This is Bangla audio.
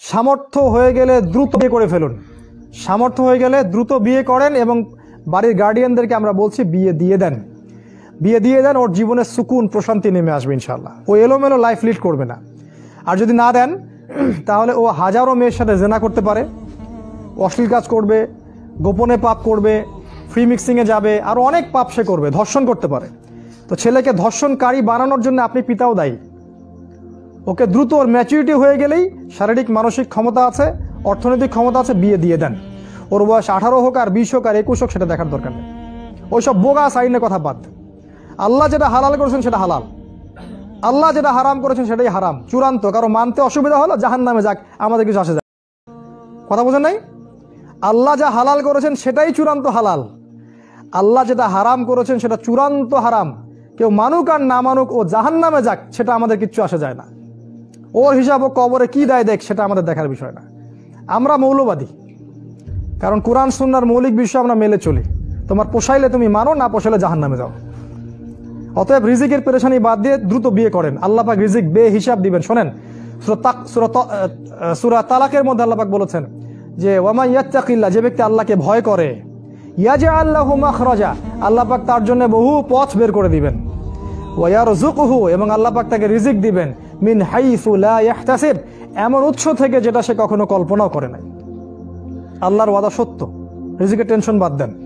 সামর্থ্য হয়ে গেলে দ্রুত বিয়ে করে ফেলুন। সামর্থ্য হয়ে গেলে দ্রুত বিয়ে করেন এবং বাড়ির গার্ডিয়ানদেরকে আমরা বলছি বিয়ে দিয়ে দেন। বিয়ে দিয়ে দেন, ওর জীবনে সুকুন প্রশান্তি নেমে আসবে ইনশাআল্লাহ। ও এলোমেলো লাইফ লিড করবে না। আর যদি না দেন তাহলে ও হাজারো মেয়ের সাথে জেনা করতে পারে, অশ্লীল কাজ করবে, গোপনে পাপ করবে, ফ্রি মিক্সিংয়ে যাবে, আরও অনেক পাপ সে করবে, ধর্ষণ করতে পারে। তো ছেলেকে ধর্ষণকারী বানানোর জন্য আপনি পিতাও দায়ী। ওকে দ্রুত ওর ম্যাচুরিটি হয়ে গেলেই, শারীরিক মানসিক ক্ষমতা আছে, অর্থনৈতিক ক্ষমতা আছে, বিয়ে দিয়ে দেন। ওর বয়স 18 হোক আর 20 হোক আর 21 হোক সেটা দেখার দরকার নেই। ওইসব বোগা সাইনের কথা বাদ। আল্লাহ যেটা হালাল করেছেন সেটা হালাল, আল্লাহ যেটা হারাম করেছেন সেটাই হারাম চূড়ান্ত। কারো মানতে অসুবিধা হলো জাহান্নামে যাক, আমাদের কিছু আসে যায়। কথা বোঝেন নাই? আল্লাহ যা হালাল করেছেন সেটাই চূড়ান্ত হালাল, আল্লাহ যেটা হারাম করেছেন সেটা চূড়ান্ত হারাম। কেউ মানুক আর না মানুক, ও জাহান্নামে যাক, সেটা আমাদের কিচ্ছু আসে যায় না। ওর হিসাব ও কবরে কি দেয় দেখ, সেটা আমাদের দেখার বিষয় না। আমরা মৌলবাদী, কারণ কোরআন সুন্নাহর মৌলিক বিষয় আমরা মেলে চলি। তোমার পোষাইলে তুমি মানো, না পোষাইলে জাহান্নামে যাও। অতএব রিজিকের পেরেশানি বাদ দিয়ে দ্রুত বিয়ে করেন। আল্লাহ পাক রিজিক বে হিসাব দিবেন। শোনেন, সূরা তালাকের মধ্যে আল্লাহ পাক বলেছেন যে ওয়ামা ইয়াত্তাকিল্লাহ, যে ব্যক্তি আল্লাহকে ভয় করে, ইয়াজআল লাহু মাখরাজা, আল্লাহ পাক তার জন্য বহু পথ বের করে দিবেন। ওয়া ইয়ারযুকুহু, এবং আল্লাহ পাক তাকে রিজিক দিবেন মিন হাইসু লা ইয়াহতাসিব, এমন উৎস থেকে যেটা সে কখনো কল্পনাও করে নাই। আল্লাহর ওয়াদা সত্য, রিজিকের টেনশন বাদ দেন।